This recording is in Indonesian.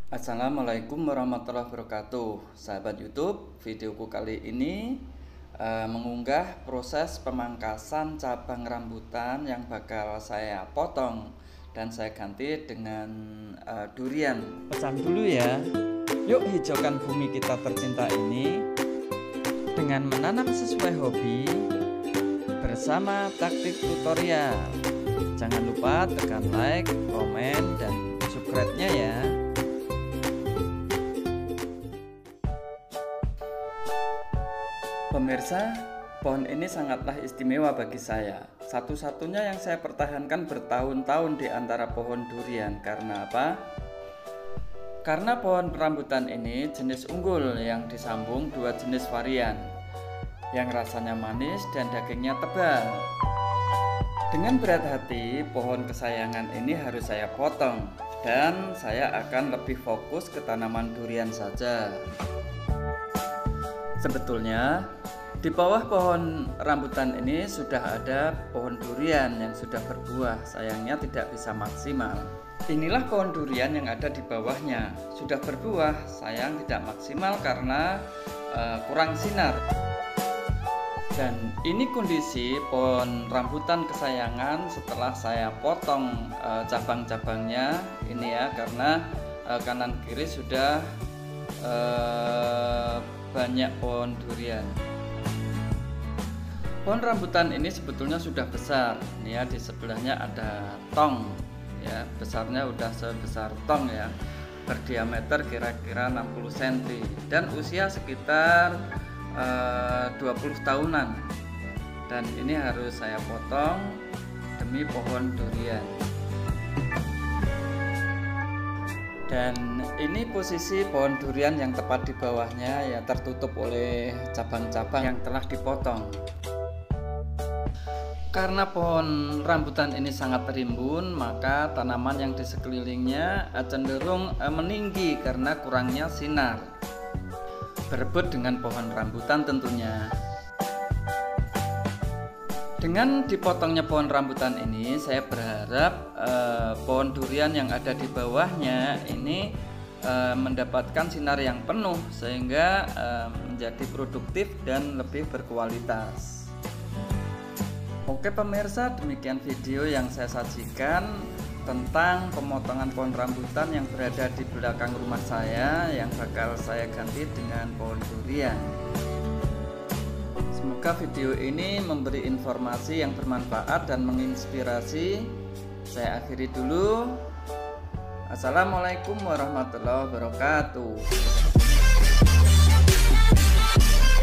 Assalamualaikum warahmatullahi wabarakatuh. Sahabat YouTube, videoku kali ini mengunggah proses pemangkasan cabang rambutan yang bakal saya potong dan saya ganti dengan durian. Pesan dulu ya. Yuk hijaukan bumi kita tercinta ini dengan menanam sesuai hobi bersama taktik tutorial. Jangan lupa tekan like, komen, dan subscribe-nya ya. Pemirsa, pohon ini sangatlah istimewa bagi saya. Satu-satunya yang saya pertahankan bertahun-tahun di antara pohon durian. Karena apa? Karena pohon rambutan ini jenis unggul yang disambung dua jenis varian, yang rasanya manis dan dagingnya tebal. Dengan berat hati, pohon kesayangan ini harus saya potong, dan saya akan lebih fokus ke tanaman durian saja. Sebetulnya di bawah pohon rambutan ini sudah ada pohon durian yang sudah berbuah, sayangnya tidak bisa maksimal. Inilah pohon durian yang ada di bawahnya, sudah berbuah, sayang tidak maksimal karena kurang sinar. Dan ini kondisi pohon rambutan kesayangan setelah saya potong cabang-cabangnya ini ya, karena kanan kiri sudah banyak pohon durian. Pohon rambutan ini sebetulnya sudah besar. Ini ya, di sebelahnya ada tong ya, besarnya udah sebesar tong ya, berdiameter kira-kira 60 cm dan usia sekitar 20 tahunan. Dan ini harus saya potong demi pohon durian. Dan ini posisi pohon durian yang tepat di bawahnya ya, tertutup oleh cabang-cabang yang telah dipotong. Karena pohon rambutan ini sangat rimbun, maka tanaman yang di sekelilingnya cenderung meninggi karena kurangnya sinar. Berebut dengan pohon rambutan tentunya. Dengan dipotongnya pohon rambutan ini, saya berharap pohon durian yang ada di bawahnya ini mendapatkan sinar yang penuh sehingga menjadi produktif dan lebih berkualitas. Oke pemirsa, demikian video yang saya sajikan tentang pemotongan pohon rambutan yang berada di belakang rumah saya yang bakal saya ganti dengan pohon durian. Semoga video ini memberi informasi yang bermanfaat dan menginspirasi. Saya akhiri dulu. Assalamualaikum warahmatullahi wabarakatuh.